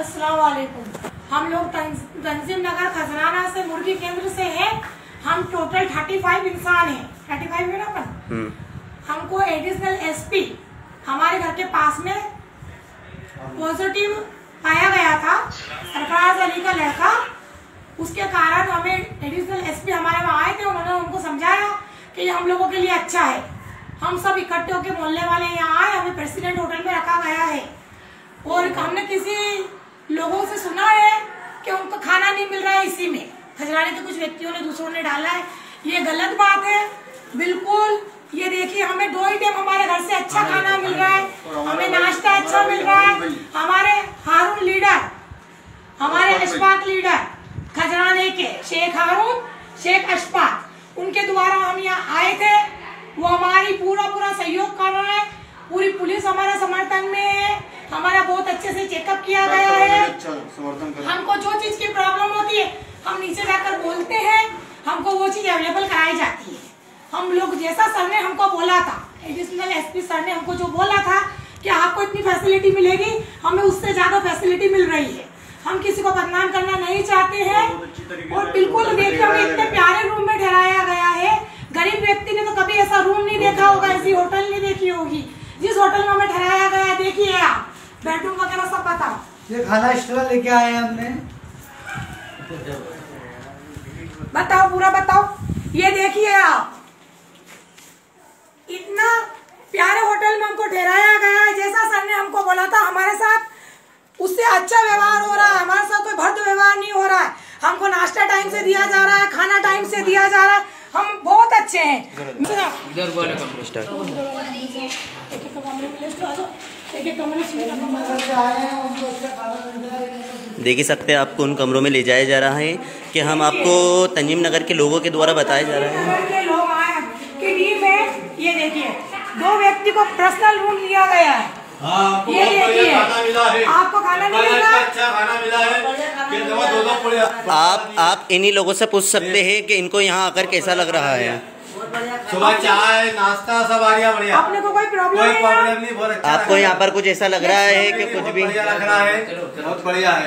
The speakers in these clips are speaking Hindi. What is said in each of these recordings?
अस्सलाम वालेकुम। हम लोग तंजीम नगर खजराना से मुर्गी केंद्र से हैं। हम टोटल 35 इंसान हैं। 35 है ना अपन। हमको एडिशनल एसपी हमारे घर के पास में पॉजिटिव पाया गया था, सरफराज अली का लड़का। उसके कारण हमें एडिशनल एसपी हमारे वहाँ आए थे। उन्होंने उनको समझाया कि ये हम लोगों के लिए अच्छा है। हम सब इकट्ठे होकर मोहल्ले वाले यहाँ आए। हमें प्रेसिडेंट होटल में रखा गया है और हमने किसी लोगों से सुना है कि उनको खाना नहीं मिल रहा है। इसी में खजराने के कुछ व्यक्तियों ने, दूसरों ने डाला है। ये गलत बात है बिल्कुल। ये देखिए, हमें 2 ही टाइम हमारे घर से अच्छा खाना मिल रहा है, हमें नाश्ता अच्छा मिल रहा है। हमारे हारून लीडर, हमारे अशफाक लीडर खजराने के शेख हारून, शेख अशफाक, उनके द्वारा हम यहाँ आए थे। वो हमारी पूरा सहयोग कर रहे हैं। पूरी पुलिस हमारे समर्थन में है। हमारा बहुत अच्छे से चेकअप किया गया है। हमको जो चीज की प्रॉब्लम होती है हम नीचे जाकर बोलते हैं, हमको वो चीज अवेलेबल कराई जाती है। हम लोग जैसा सर ने हमको बोला था, एडिशनल एसपी सर ने हमको जो बोला था कि आपको इतनी फैसिलिटी मिलेगी, हमें उससे ज्यादा फैसिलिटी मिल रही है। हम किसी को बदनाम करना नहीं चाहते हैं। और बिल्कुल देखिए, हमें इतने प्यारे रूम में ठहराया गया है। गरीब व्यक्ति ने तो कभी ऐसा रूम नहीं देखा होगा, ऐसी होटल नहीं देखी होगी जिस होटल में हमें ठहराया गया है। देखिए आप, बेडरूम वगैरह सब बताओ। ये खाना एक्स्ट्रा लेके आए हैं हमने। बताओ, पूरा बताओ। ये देखिए आप, इतना प्यारे होटल में हमको ठहराया गया है। जैसा सर ने हमको बोला था, हमारे साथ उससे अच्छा व्यवहार हो रहा है। हमारे साथ कोई भद्द व्यवहार नहीं हो रहा है। हमको नाश्ता टाइम से दिया जा रहा है, खाना टाइम से दिया जा रहा है। हम बहुत अच्छे हैं। देख ही सकते हैं, आपको उन कमरों में ले जाया जा रहा है कि हम आपको तंजीम नगर के लोगों के द्वारा बताया जा रहा है। लोग आए कि टीम है। ये देखिए, 2 व्यक्ति को पर्सनल रूम दिया गया है। ये देखिए, आपको खाना नहीं मिल रहा, अच्छा खाना मिला है। आप इन्हीं लोगों से पूछ सकते हैं कि इनको यहाँ आकर कैसा लग रहा है। सुबह चाय नाश्ता सब आ गया बढ़िया। आपने को कोई प्रॉब्लम नहीं, बहुत अच्छा। आपको यहाँ पर कुछ ऐसा लग रहा है कि कुछ भी बढ़िया लग रहा है, बहुत बढ़िया है।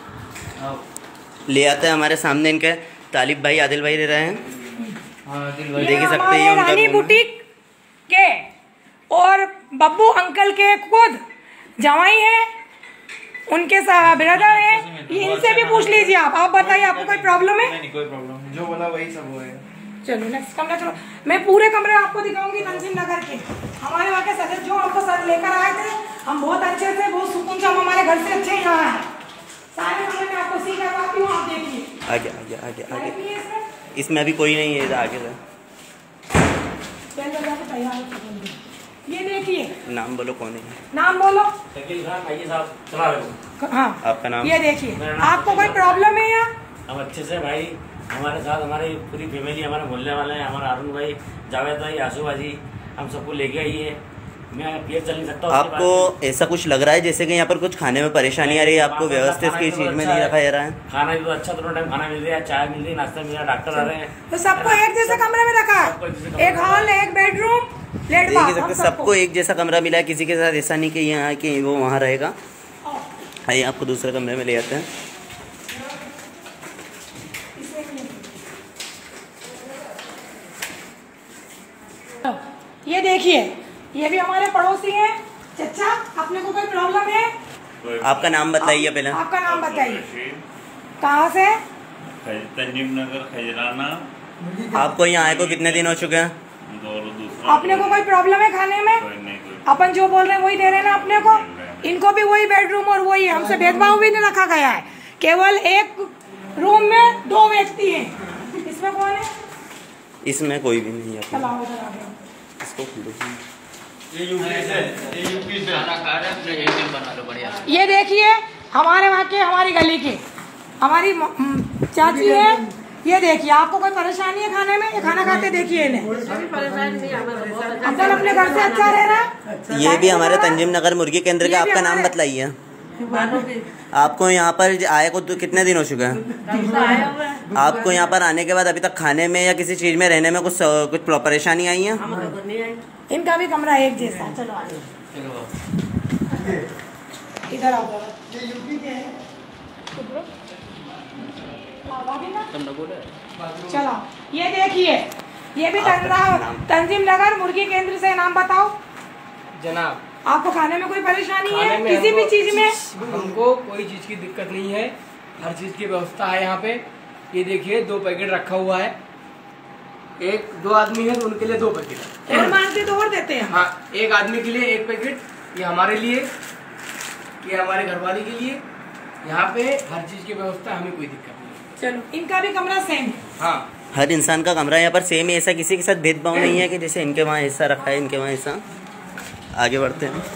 ले आते हैं हमारे सामने इनके तालिब भाई, आदिल भाई दे रहे हैं। देख ही सकते हैं रानी बुटीक के और बब्बू अंकल के खुद जवाई है, उनके ब्रदर है। इनसे भी पूछ लीजिए आप बताइए, आपको कोई प्रॉब्लम है? नहीं, कोई प्रॉब्लम, जो बोला वही सब हुआ है। चलो नेक्स्ट कमरा चलो। मैं पूरे कमरे आपको दिखाऊंगी तंजीम नगर के। हमारे वहाँ के सदस्य जो हमको सर लेकर आए थे, हम बहुत अच्छे थे, बहुत सुकून से हम हमारे घर से अच्छे यहाँ हैं। सारे कमरे में आपको सीख करवाती हूँ, आप देखिए। आगे आगे आगे आगे। इसमें अभी कोई नहीं है, आगे से ये देखिए। नाम बोलो, कौन है? नाम बोलो। हाँ, आपका नाम? ये देखिए, आपको कोई प्रॉब्लम है यहाँ? हम अच्छे से भाई, हमारे साथ हमारी पूरी फैमिली, हमारे मोहल्ले वाले हैं, हमारा अरुण भाई, जावेद भाई, आशू भाजी, हम सबको लेके आई है। मैं पेट चल नहीं सकता। आपको ऐसा कुछ लग रहा है जैसे कि यहाँ पर कुछ खाने में परेशानी आ रही है? आपको व्यवस्थित की चीज में नहीं रखा जा रहा है? खाना भी तो अच्छा, दोनों टाइम खाना मिल रहा है, चाय मिल रही है, नाश्ता मिल रहा है, डॉक्टर आ रहे हैं। तो सबको एक जैसे कमरे में रखा है, एक हॉल, एक बेडरूम, देख सकते सबको एक जैसा कमरा मिला है। किसी के साथ ऐसा नहीं कि यहाँ कि वो वहाँ रहेगा। आइए आपको दूसरे कमरे में ले आते हैं। ये देखिए, ये भी हमारे पड़ोसी हैं। चचा, अपने को कोई प्रॉब्लम है? आपका नाम बताइए पहले। आपका नाम बताइए, कहाँ से? तंजीम नगर खजराना। आपको यहाँ आए को कितने दिन हो चुके हैं? अपने को कोई प्रॉब्लम है खाने में? अपन जो बोल रहे हैं वही दे रहे हैं ना अपने को। इनको भी वही बेडरूम और वही, हमसे भेदभाव भी नहीं रखा गया है। केवल एक रूम में 2 व्यक्ति हैं। इसमें कौन है? इसमें कोई भी नहीं है। इसको ये देखिए, हमारे वहाँ के, हमारी गली के, हमारी चाची है। ये देखिए, आपको कोई परेशानी है खाने में? ये खाना खाते देखिए इन्हें। अपन अपने घर से अच्छा रह रहा है। ये भी हमारे तंजीम नगर मुर्गी केंद्र का। आपका नाम बताइए। आपको यहाँ पर आए को तो कितने दिन हो चुके हैं? आपको यहाँ पर आने के बाद अभी तक खाने में या किसी चीज में रहने में कुछ परेशानी आई है? इनका भी कमरा एक जैसा। चलो इधर आओ। चलो ये देखिए, ये भी तंजीम नगर मुर्गी केंद्र से। नाम बताओ जनाब। आपको खाने में कोई परेशानी है? किसी भी चीज में हमको कोई चीज की दिक्कत नहीं है, हर चीज की व्यवस्था है यहाँ पे। ये देखिए 2 पैकेट रखा हुआ है, 1-2 आदमी है तो उनके लिए 2 पैकेट और मांगते तो और देते हैं। हाँ, 1 आदमी के लिए 1 पैकेट, ये हमारे लिए, ये हमारे घरवाली के लिए। यहाँ पे हर चीज की व्यवस्था, हमें कोई दिक्कत नहीं। चलो, इनका भी कमरा सेम है। हाँ, हर इंसान का कमरा यहाँ पर सेम है, ऐसा किसी के साथ भेदभाव नहीं है कि जैसे इनके वहाँ हिस्सा रखा है, इनके वहाँ हिस्सा। आगे बढ़ते हैं।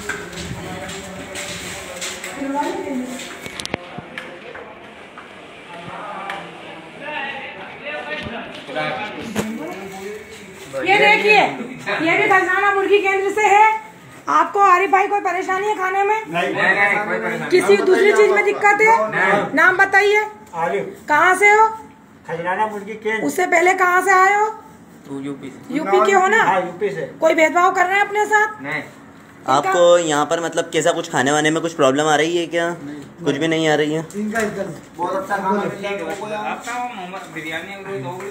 ये देखिए, ये भी खजाना मुर्गी केंद्र से है। आपको आरिफ भाई कोई परेशानी है खाने में? नहीं, किसी दूसरी चीज में दिक्कत है? नाम बताइए। कहाँ से हो? खजराना मुर्गी केंद्र। उससे पहले कहाँ से आए हो? यूपी के हो ना? यूपी से। कोई भेदभाव कर रहे हैं अपने साथ? नहीं। आपको यहाँ पर मतलब कैसा कुछ खाने वाने में कुछ प्रॉब्लम आ रही है क्या? कुछ भी नहीं आ रही है? इनका एकदम बहुत अच्छा खाना बिरयानी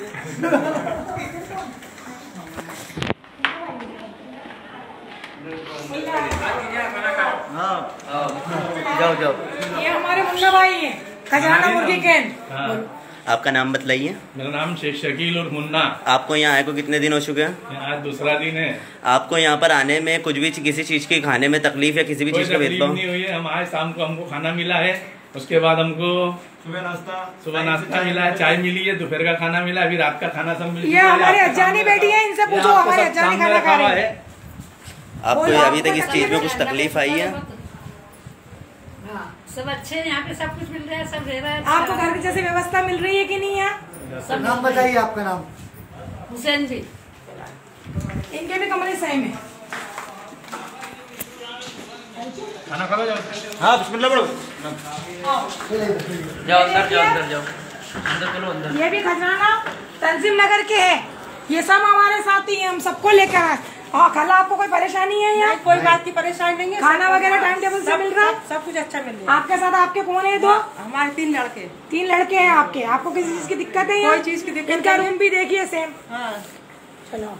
जाओ। ये हमारे मुन्ना भाई है, खजाना मुर्गी केंद्र। आपका नाम बताइए। मेरा नाम शेख शकील और मुन्ना। आपको यहाँ आए को कितने दिन हो चुके हैं? आज दूसरा दिन है। आपको यहाँ पर आने में कुछ भी किसी चीज की खाने में तकलीफ या किसी भी चीज का भेदभाव नहीं हुई है। हम आए, शाम को हमको खाना मिला है, उसके बाद हमको सुबह नाश्ता मिला है, चाय मिली है, दोपहर का खाना मिला, अभी रात का खाना सब मिल ये हमारे अज्जानी बेटी है, इनसे पूछो हमारे अज्जानी खाना खा रहे हैं। आपको अभी तक इस चीज में कुछ तकलीफ आई है? सब अच्छे हैं, यहाँ पे सब कुछ मिल रहा है, सब रह रहा है। आपको घर की जैसी व्यवस्था मिल रही है कि नहीं है? नाम बताइए आपका नाम। हुसैन जी। इनके भी कमरे सेम है। खाना खा लो, जाओ। हाँ बिस्मिल्लाह पढ़ो। जाओ अंदर जाओ। अंदर चलो अंदर। ये भी खजाना तंजीम नगर के है। ये सब हमारे साथी हैं, हम सबको लेकर आए। हाँ, कल आपको कोई परेशानी है यहाँ? कोई बात की परेशानी नहीं है। खाना वगैरह टाइम टेबल से मिल रहा है? सब कुछ अच्छा मिल रहा है। आपके साथ आपके कौन है? 2 हमारे 3 लड़के। 3 लड़के हैं आपके। आपको किसी चीज की दिक्कत है यहाँ? कोई चीज की दिक्कत इनका नहीं। रूम भी देखिए सेम। हाँ, चलो,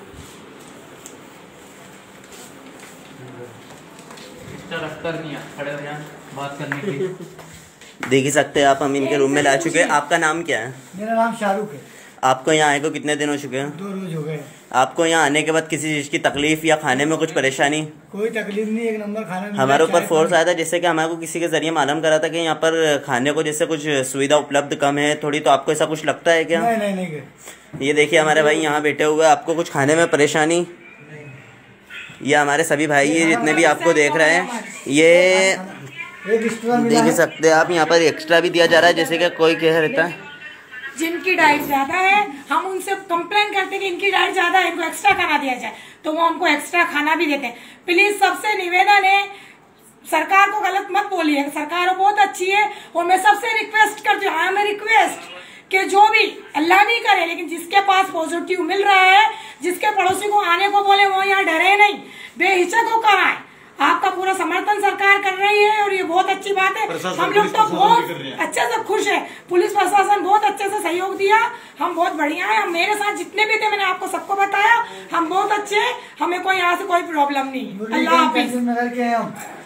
दफ्तर नहीं है, खड़े हो जाए बात करने की। देख ही सकते हैं आप, हम इनके रूम में ला चुके हैं। आपका नाम क्या है? मेरा नाम शाहरुख है। आपको यहाँ आए को कितने दिन हो चुके हैं? 2 रोज हो गए। आपको यहाँ आने के बाद किसी चीज की तकलीफ या खाने में कुछ परेशानी? कोई तकलीफ नहीं, 1 नंबर खाना मिला। हमारे ऊपर चाय फोर्स पानी। आया था, जैसे कि हमारे को किसी के जरिए मालूम करा था कि यहाँ पर खाने को जैसे कुछ सुविधा उपलब्ध कम है थोड़ी, तो आपको ऐसा कुछ लगता है क्या? नहीं। ये देखिए हमारे भाई यहाँ बैठे हुए, आपको कुछ खाने में परेशानी? ये हमारे सभी भाई है जितने भी आपको देख रहे हैं, ये एक एक्स्ट्रा मिला देख ही है। सकते हैं आप। यहाँ पर एक्स्ट्रा भी दिया जा रहा है, जैसे कि कोई कह रहता है जिनकी डाइट ज्यादा है हम उनसे कंप्लेन करते हैं कि इनकी डाइट ज्यादा है, इनको एक्स्ट्रा खाना दिया जाए, तो वो हमको एक्स्ट्रा खाना भी देते हैं। प्लीज सबसे निवेदन है, सरकार को गलत मत बोलिए, सरकार बहुत अच्छी है और मैं सबसे रिक्वेस्ट करती हूँ, आई रिक्वेस्ट कि जो भी अल्लाह नहीं करे, लेकिन जिसके पास पॉजिटिव मिल रहा है, जिसके पड़ोसी को आने को बोले वो यहाँ डरे नहीं, बेहिचक होकर आए। आपका पूरा समर्थन सरकार कर रही है और ये बहुत अच्छी बात है। हम लोग तो बहुत अच्छे से खुश है, पुलिस प्रशासन बहुत अच्छे से सहयोग दिया, हम बहुत बढ़िया है। हम मेरे साथ जितने भी थे मैंने आपको सबको बताया, हम बहुत अच्छे हैं, हमें कोई यहाँ से कोई प्रॉब्लम नहीं। अल्लाह हाफिज। नगर के हैं हम।